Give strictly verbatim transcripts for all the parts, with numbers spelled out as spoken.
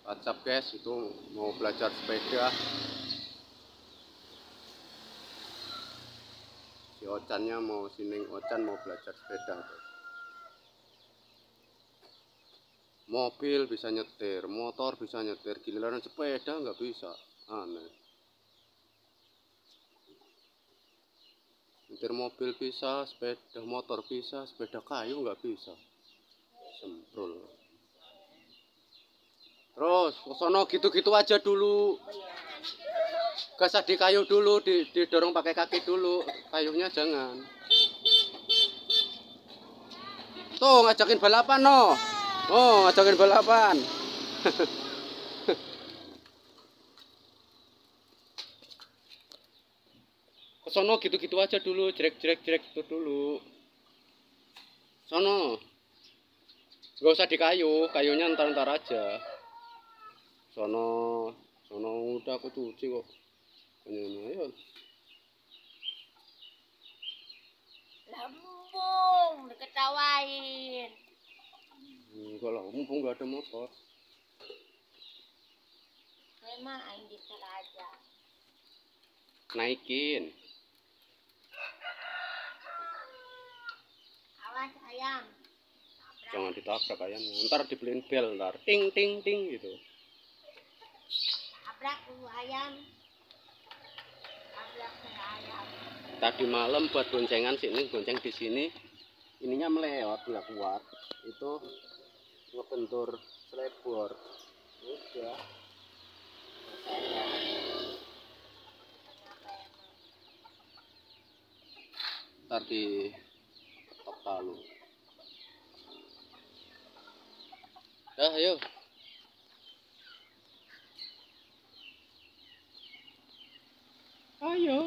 WhatsApp guys, itu mau belajar sepeda. Si Ocannya mau sining Ocan mau belajar sepeda guys. Mobil bisa nyetir, motor bisa nyetir, giliran sepeda nggak bisa, aneh. Nyetir mobil bisa, sepeda motor bisa, sepeda kayu nggak bisa, semprul. Terus sono gitu-gitu aja dulu, gas di kayu dulu, didorong pakai kaki dulu, kayunya jangan. Tuh ngajakin balapan no. Oh, ngajakin balapan. Sono gitu-gitu aja dulu, jerek-jerek-jerek itu dulu. Sono. Gak usah di kayu, kayunya ntar-ntar aja. Sono, sono udah aku cuci kok. Ini ayo. Lambung, diketawain. Enggak lah, mumpung nggak ada motor. Memang ini aja. Naikin. Awas ayam. Jangan ditabrak ayamnya. Ntar dibeliin bel ntar. Ting ting ting gitu. Tabrak dulu ayam. Tabrak ayam. Tadi malam buat boncengan sini, bonceng di sini. Ininya meleot, nggak kuat. Itu ngebentur selebor. Udah. Ntar di ketok palu. Dah, ayo. Ayo.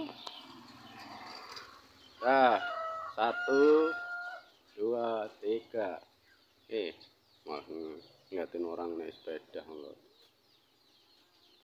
Dah, satu, dua, tiga. Eh, wah, ngeliatin orang naik sepeda loh.